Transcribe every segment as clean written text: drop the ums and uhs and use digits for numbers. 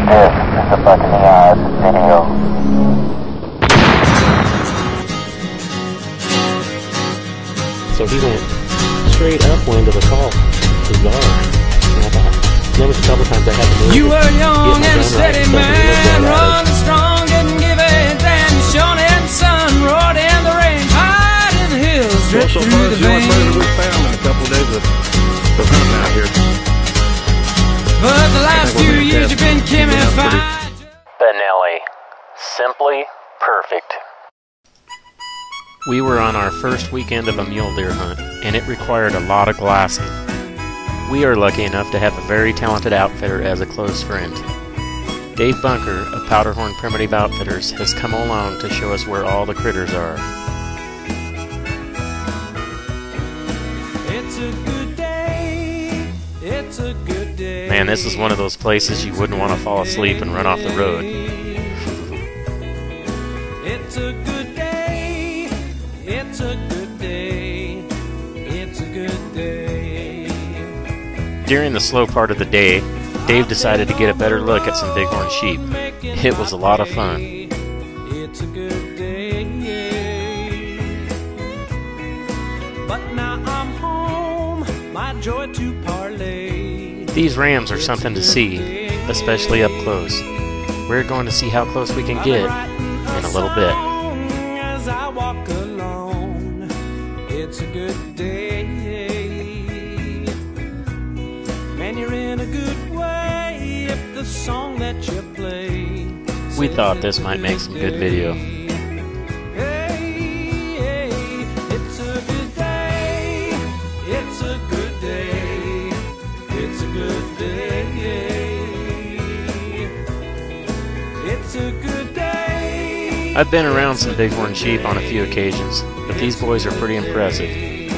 This is the Buck in the Eyes video. So he went straight upwind of the call. Bizarre. And I thought, there was a couple times I had to move. You were young and steady man, running strong, didn't give a damn. Shone in the sun, roared in the rain, hide in the hills, dripped so through far, the it's the only veins. predator we've found in a couple of days of hunting out here. But the last few years you've been chemified. Benelli. Simply perfect. We were on our first weekend of a mule deer hunt, and it required a lot of glassing. We are lucky enough to have a very talented outfitter as a close friend. Dave Bunker of Powderhorn Primitive Outfitters has come along to show us where all the critters are. It's a good day. It's a good day. Man, this is one of those places you wouldn't want to fall asleep and run off the road. It's a good day. It's a good day. It's a good day. During the slow part of the day, Dave decided to get a better look at some bighorn sheep. It was a lot of fun. It's a good day. But now I'm home, my joy to parlay. These rams are something to see, especially up close. We're going to see how close we can get in a little bit. As I walk alone, it's a good day. Man, you're in a good way if the song that you play. We thought this might make some good video. Hey, it's a good day. It's a good day. It's a good day. It's a good day. I've been around some bighorn sheep on a few occasions, but these boys are pretty impressive.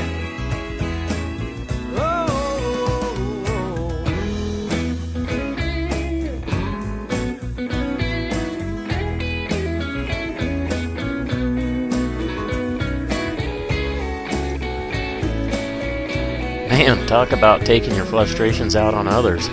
Man, talk about taking your frustrations out on others.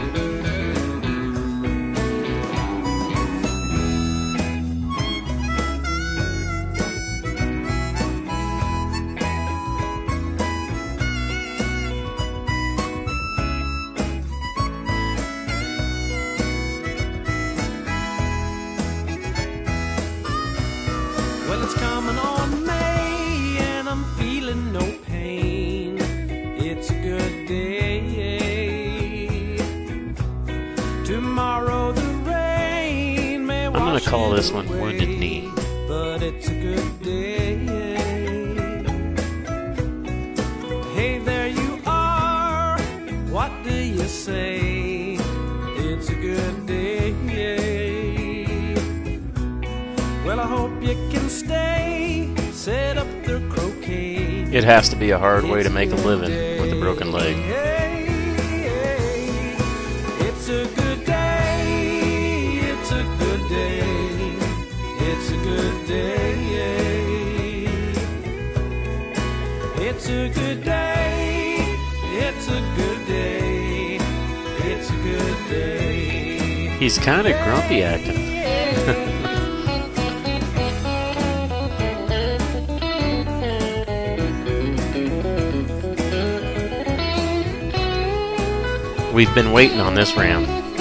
Well, it's coming on May, and I'm feeling no pain. It's a good day. Tomorrow the rain may wash. I'm gonna call this one Wounded Knee. But it's a good day. Hey, there you are. What do you say? It's a good day. Well, I hope you can stay. Set up the croquet. It has to be a hard way to make a living with a broken leg. It's a good day. It's a good day. It's a good day. It's a good day. It's a good day. It's a good day. He's kind of grumpy acting. We've been waiting on this ram.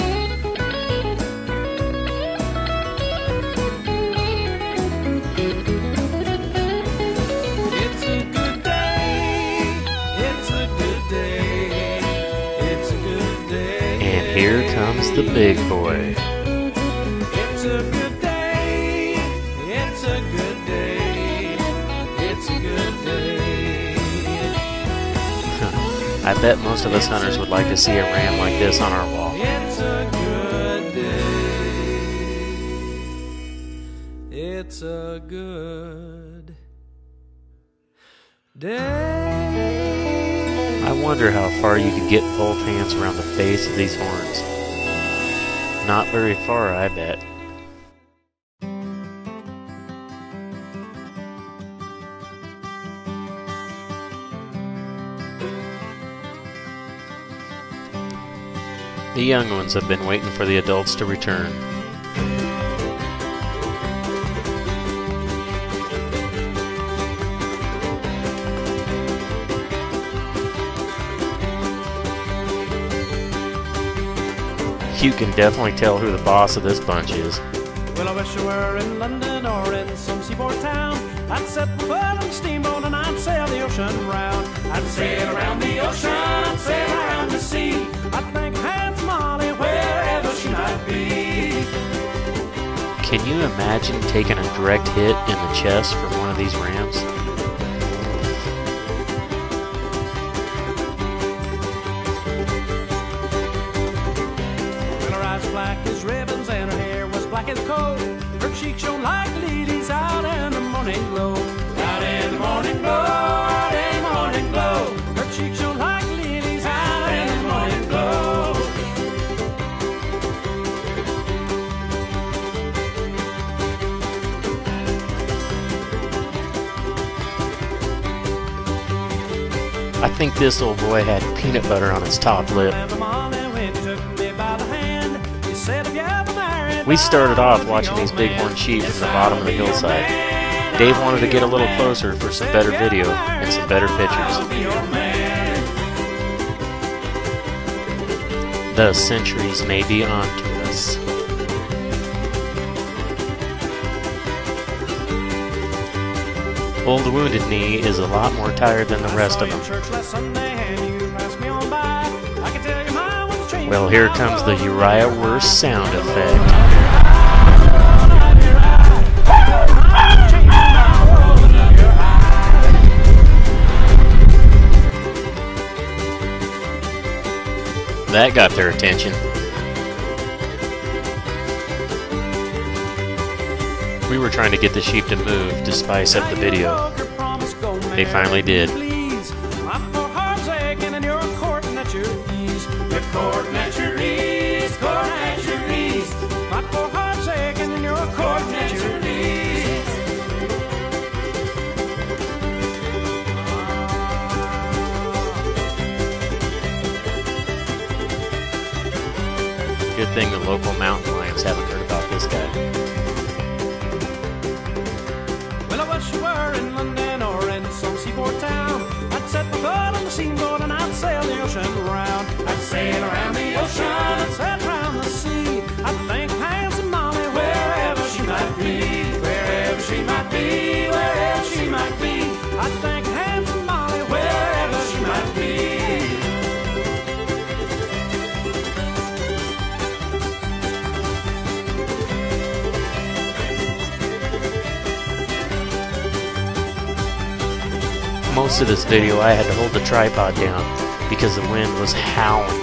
It's a good day. It's a good day. It's a good day. And here comes the big boy. It's a good day. It's a good day. It's a good day. I bet most of us hunters would like to see a ram like this on our wall. It's a good day. It's a good day. I wonder how far you could get both hands around the face of these horns. Not very far, I bet. young ones have been waiting for the adults to return. You can definitely tell who the boss of this bunch is. Well, I wish I were in London or in some seaport town. I'd set my foot on the steamboat and I'd sail the ocean round. I'd sail around the ocean, I'd sail around the sea. I'd thank handsome Molly wherever she might be. Can you imagine taking a direct hit in the chest from one of these rams? Well, her eyes black as ribbons and her hair was black as coal. Her cheeks shone like lilies out in the morning glow. Out in the morning glow, out in the morning glow. Her cheeks shone like lilies out in the morning glow. I think this old boy had peanut butter on his top lip. We started off watching these bighorn sheep from the bottom of the hillside. Dave wanted to get a little closer for some better video and some better pictures. The centuries may be on to us. Old Wounded Knee is a lot more tired than the rest of them. Well, here comes the Uriah Worst sound effect. That got their attention. We were trying to get the sheep to move to spice up the video. They finally did. Good thing the local mountain lions haven't heard about this guy. Well, I wish you were in London or in some seaport town. I'd set my foot on the steamboat and I'd sail the ocean round. I'd sail around the ocean, I'd sail around the sea. I'd thank handsome Molly wherever she might be. Wherever she might be, wherever she might be. I'd thank handsome Molly wherever she might be. Most of this video I had to hold the tripod down because the wind was howling.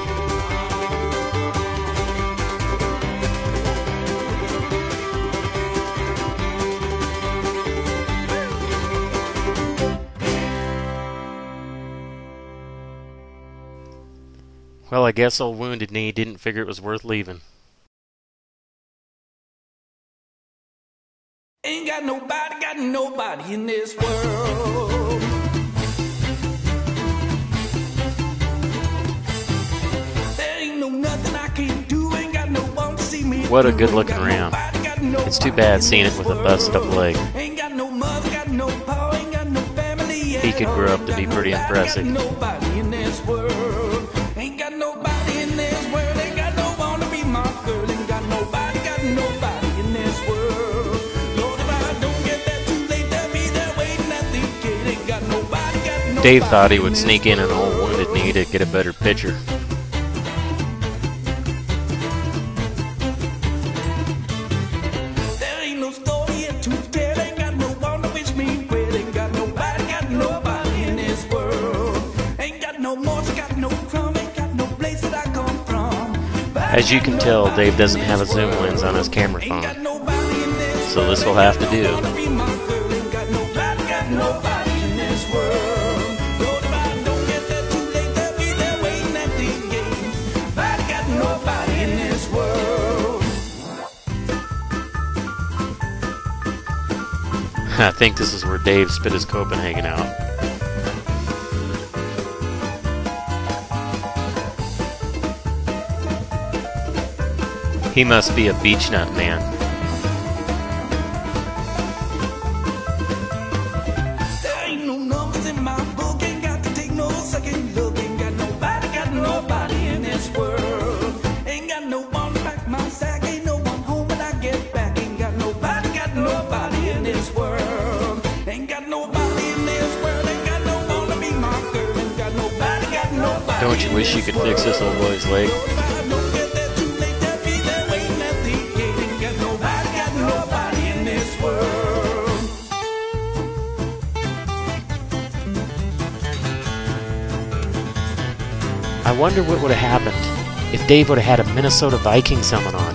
Well, I guess old Wounded Knee didn't figure it was worth leaving. Ain't got nobody in this world. There ain't no nothing I can do, ain't got no one to see me. What a good looking ram. It's too bad seeing it with a busted up leg. Ain't got no mother, got no pa, ain't got no family. He could grow up to be pretty impressive. Ain't got nobody in this world. Ain't got nobody in this world. Ain't got no one to be my girl. Ain't got nobody in this world. Lord, if I don't get there too late, they'll be there waiting at the gate. Ain't got nobody. Dave thought he would sneak in an old Wounded Knee to get a better picture. There ain't no story yet to tell. Ain't got no one to wish me well. Ain't got nobody in this world. Ain't got no more, got no crumb. Ain't got no place that I come from. As you can tell, Dave doesn't have a zoom lens on his camera phone, so this will have to do. I think this is where Dave spit his Copenhagen out. He must be a beech nut man. There ain't no numbers in my book, ain't got to take no second look, ain't got nobody in this world. Ain't got no one to pack my sack, ain't no one home when I get back. Ain't got nobody in this world. Ain't got nobody in this world, ain't got no one to be my girl. Ain't got nobody. Don't you wish you could fix this old boy's leg? Don't get there too late, they'll be there waiting at the gate. Ain't got nobody in this world. I wonder what would have happened if Dave would have had a Minnesota Vikings helmet on.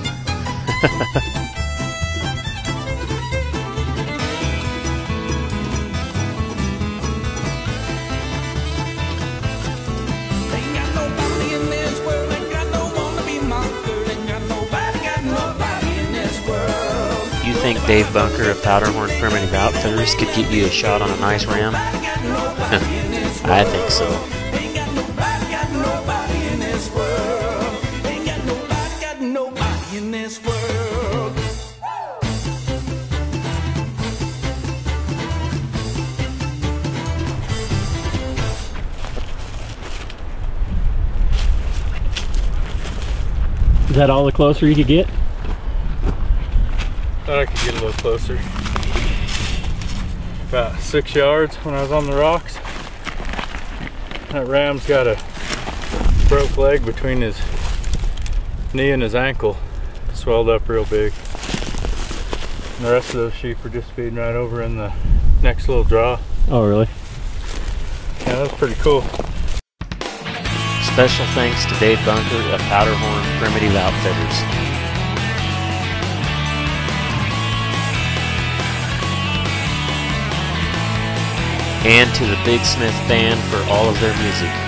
Ain't got nobody in this world, ain't got no one to be my girl, ain't got nobody in this world. You think Dave Bunker of Powderhorn Primitive Outfitters could get you a shot on a nice ram? I think so. Ain't got nobody in this world. Ain't got nobody in this world. Is that all the closer you could get? Thought I could get a little closer. About 6 yards when I was on the rocks. That ram's got a broke leg between his knee and his ankle. Swelled up real big. And the rest of those sheep are just feeding right over in the next little draw. Oh, really? Yeah, that's pretty cool. Special thanks to Dave Bunker of Powderhorn Primitive Outfitters. And to the Big Smith Band for all of their music.